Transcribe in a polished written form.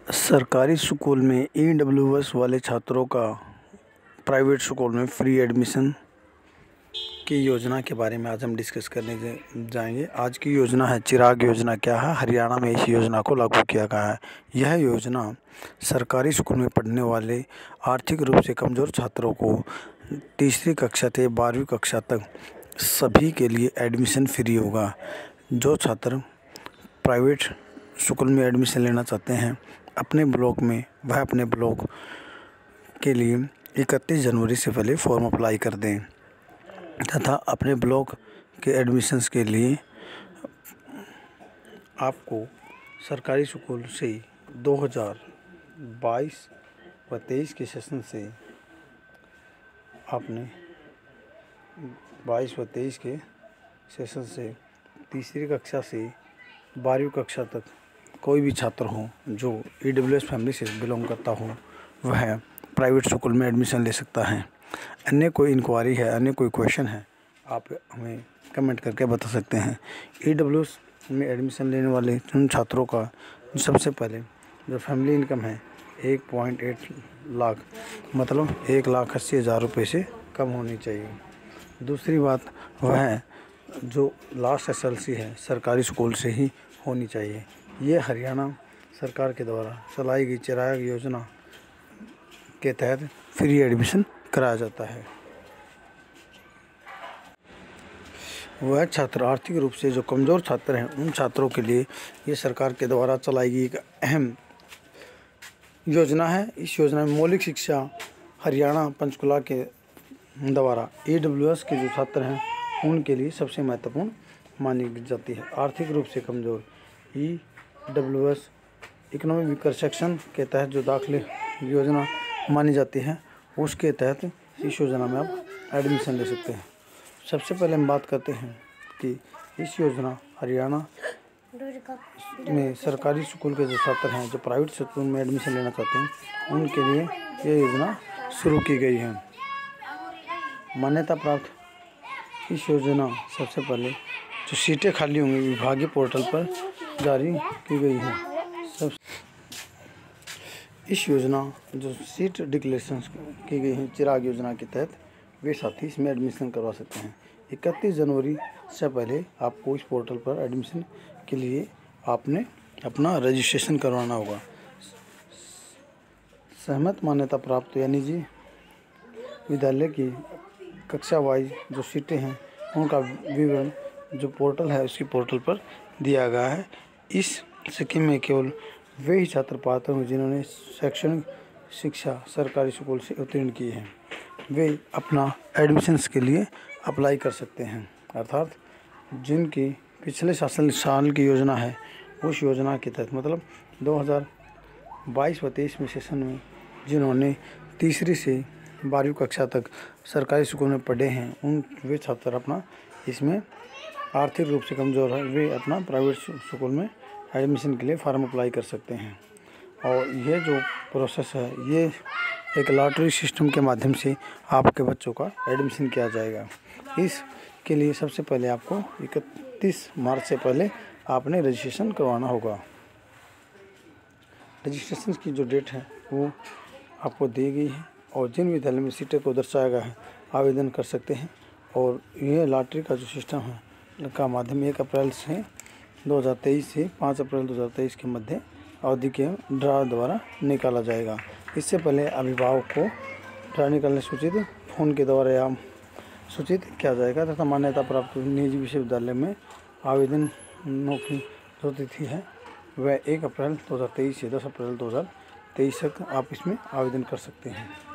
सरकारी स्कूल में ईडब्ल्यूएस वाले छात्रों का प्राइवेट स्कूल में फ्री एडमिशन की योजना के बारे में आज हम डिस्कस करने जाएंगे। आज की योजना है चिराग योजना। क्या है? हरियाणा में इस योजना को लागू किया गया है। यह योजना सरकारी स्कूल में पढ़ने वाले आर्थिक रूप से कमज़ोर छात्रों को तीसरी कक्षा से 12वीं कक्षा तक सभी के लिए एडमिशन फ्री होगा। जो छात्र प्राइवेट स्कूल में एडमिशन लेना चाहते हैं अपने ब्लॉक में, वह अपने ब्लॉक के लिए 31 जनवरी से पहले फॉर्म अप्लाई कर दें तथा अपने ब्लॉक के एडमिशन्स के लिए आपको सरकारी स्कूल से 2022 व 23 के सेशन से आपने 22 व 23 के सेशन से तीसरी कक्षा से 12वीं कक्षा तक कोई भी छात्र हो जो ईडब्ल्यूएस फैमिली से बिलोंग करता हो वह प्राइवेट स्कूल में एडमिशन ले सकता है। अन्य कोई इंक्वायरी है, अन्य कोई क्वेश्चन है, आप हमें कमेंट करके बता सकते हैं। ईडब्ल्यूएस में एडमिशन लेने वाले उन छात्रों का सबसे पहले जो फैमिली इनकम है 1.8 लाख मतलब 1,80,000 रुपये से कम होनी चाहिए। दूसरी बात वह जो लास्ट एसएलसी है सरकारी स्कूल से ही होनी चाहिए। ये हरियाणा सरकार के द्वारा चलाई गई चिराग योजना के तहत फ्री एडमिशन कराया जाता है। वह छात्र आर्थिक रूप से जो कमज़ोर छात्र हैं उन छात्रों के लिए ये सरकार के द्वारा चलाई गई एक अहम योजना है। इस योजना में मौलिक शिक्षा हरियाणा पंचकुला के द्वारा ईडब्ल्यूएस के जो छात्र हैं उनके लिए सबसे महत्वपूर्ण मानी जाती है। आर्थिक रूप से कमज़ोर ईडब्ल्यूएस इकोनॉमिक वीकर सेक्शन के तहत जो दाखिले योजना मानी जाती है उसके तहत इस योजना में आप एडमिशन ले सकते हैं। सबसे पहले हम बात करते हैं कि इस योजना हरियाणा में सरकारी स्कूल के जो छात्र हैं जो प्राइवेट स्कूल में एडमिशन लेना चाहते हैं उनके लिए ये योजना शुरू की गई है। मान्यता प्राप्त इस योजना सबसे पहले जो सीटें खाली होंगी विभागीय पोर्टल पर जारी की गई है। सब इस योजना जो सीट डिक्लेरेशन की गई है चिराग योजना के तहत वे साथी इसमें एडमिशन करवा सकते हैं। 31 जनवरी से पहले आपको इस पोर्टल पर एडमिशन के लिए आपने अपना रजिस्ट्रेशन करवाना होगा। सहमत मान्यता प्राप्त यानी जी विद्यालय की कक्षा वाइज जो सीटें हैं उनका विवरण जो पोर्टल है उसकी पोर्टल पर दिया गया है। इस स्कीम में केवल वे ही छात्र पात्र हों जिन्होंने शैक्षणिक शिक्षा सरकारी स्कूल से उत्तीर्ण की है, वे अपना एडमिशन्स के लिए अप्लाई कर सकते हैं। अर्थात जिनकी पिछले शासन साल की योजना है उस योजना के तहत मतलब 2022 व 23 में सेशन में जिन्होंने तीसरी से 12वीं कक्षा तक सरकारी स्कूल में पढ़े हैं उन वे छात्र अपना इसमें आर्थिक रूप से कमज़ोर है वे अपना प्राइवेट स्कूल में एडमिशन के लिए फार्म अप्लाई कर सकते हैं। और ये जो प्रोसेस है ये एक लॉटरी सिस्टम के माध्यम से आपके बच्चों का एडमिशन किया जाएगा। इसके लिए सबसे पहले आपको 31 मार्च से पहले आपने रजिस्ट्रेशन करवाना होगा। रजिस्ट्रेशन की जो डेट है वो आपको दी गई है और जिन विद्यालय में सीटें को दर्शाया गया है आवेदन कर सकते हैं। और यह लॉटरी का जो सिस्टम है का माध्यम 1 अप्रैल से 2023 से 5 अप्रैल 2023 के मध्य अवधि के ड्रा द्वारा निकाला जाएगा। इससे पहले अभिभावक को ड्रा निकालने सूचित फ़ोन के द्वारा या सूचित किया जाएगा तथा मान्यता प्राप्त निजी विश्वविद्यालय में आवेदनों की जो तिथि है वह 1 अप्रैल 2023 से 10 अप्रैल 2023 तक आप इसमें आवेदन कर सकते हैं।